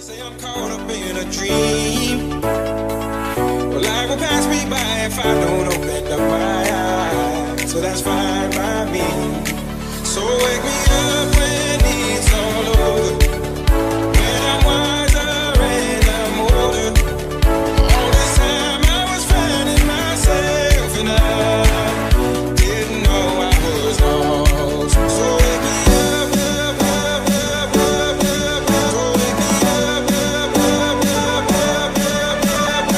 Say I'm caught up in a dream. Well, life will pass me by if I don't open up my eyes. So that's fine by me. So wake me up when it's all over. When I'm wiser and I'm older. All this time I was finding myself and I didn't know I was lost. So wake me up, up, up, up, up, up, up. So wake me up, up, up, up, up, up, up,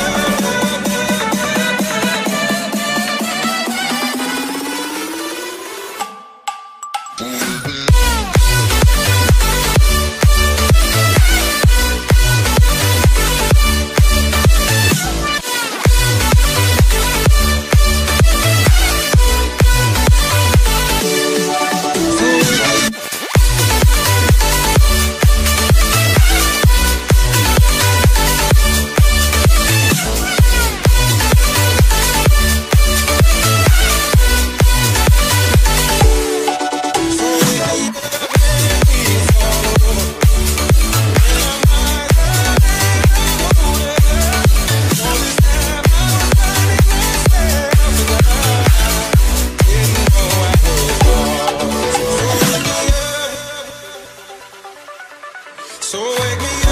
so wake me